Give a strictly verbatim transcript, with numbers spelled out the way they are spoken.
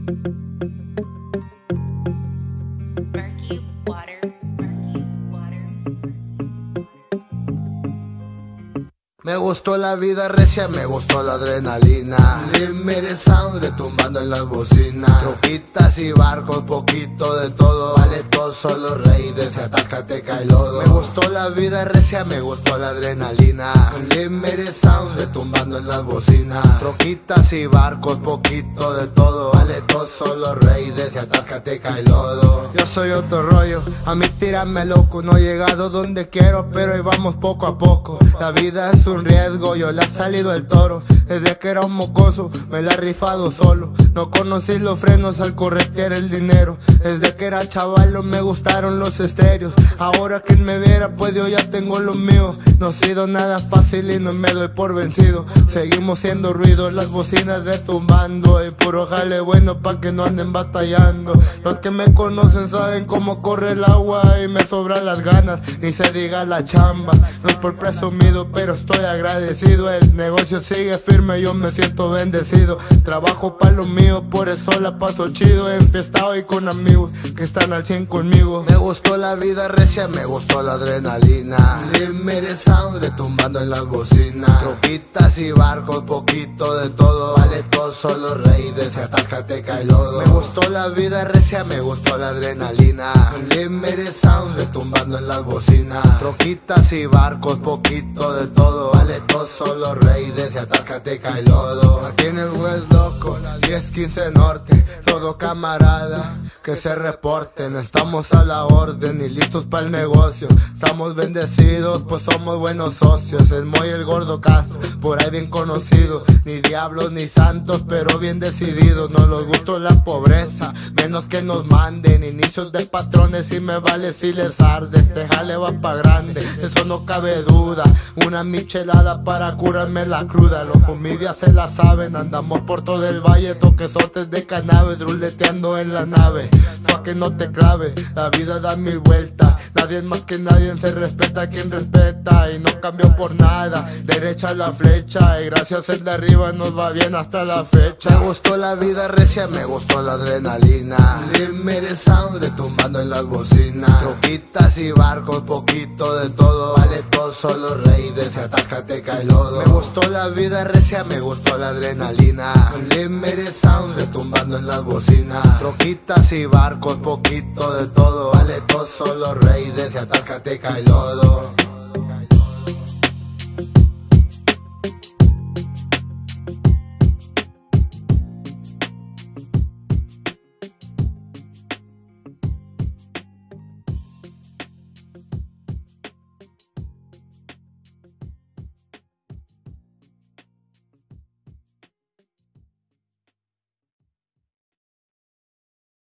Murky water, murky water. Me gustó la vida recia, me gustó la adrenalina. Limited sound retumbando en las bocinas. Troquitas y barcos, poquito de todo. Vale todo, solo rey, desde Atáscate cae lodo. Me gustó la vida recia, me gustó la adrenalina. Limited sound retumbando en las bocinas. Troquitas y barcos, poquito de todo. Vale todo, solo rey, desde Atáscate cae lodo. Yo soy otro rollo, a mí tírame loco. No he llegado donde quiero, pero ahí vamos poco a poco. La vida es un riesgo, yo le ha salido el toro. Desde que era un mocoso, me la he rifado solo. No conocí los frenos al corretear el dinero. Desde que era chaval me gustaron los estéreos. Ahora quien me viera, pues yo ya tengo lo mío. No ha sido nada fácil y no me doy por vencido. Seguimos siendo ruido, las bocinas retumbando. Y puro jale bueno pa' que no anden batallando. Los que me conocen saben cómo corre el agua y me sobran las ganas, ni se diga la chamba. No es por presumido, pero estoy agradecido. El negocio sigue firme, yo me siento bendecido. Trabajo pa' lo mío, por eso la paso chido. Enfiestado y con amigos que están al cien conmigo. Me gustó la vida recia, me gustó la adrenalina. Limited sound retumbando en las bocinas. Troquitas y barcos, poquito de todo. Vale todo, solo rey, desde Atáscate cae lodo. Me gustó la vida recia, me gustó la adrenalina. Limited sound retumbando en las bocinas. Troquitas y barcos, poquito de todo. Vale todo, solo rey, desde Atáscate cae lodo. Aquí en el West Loco, diez quince Norte. Todo camarada, que se reporten. Estamos a la orden y listos para el negocio. Estamos bendecidos, pues somos buenos socios. El Moy y el Gordo Castro, por ahí bien conocido. Ni diablos ni santos, pero bien decididos. No nos gustó la pobreza, menos que nos manden. Inicios de patrones y me vale si les arde. Este jale va pa' grande, eso no cabe duda. Una michelada para curarme la cruda. Los familias se la saben, andamos por todo el valle. Toquesotes de cannabis, ruleteando en la nave. Pa' que no te clave, la vida da mil vueltas. Nadie es más que nadie, se respeta a quien respeta. Y no cambió por nada, derecha a la flecha. Y gracias al de arriba nos va bien hasta la fecha. Me gustó la vida recia, me gustó la adrenalina. Limited sound retumbando en las bocinas. Troquitas y barcos, poquito de todo. Vale todo, solo rey, desde Atáscate cae lodo. Me gustó la vida recia, me gustó la adrenalina. Limited sound retumbando en las bocinas. Troquitas y barcos, poquito de todo. Vale todo, solo rey, desde Atáscate cae lodo.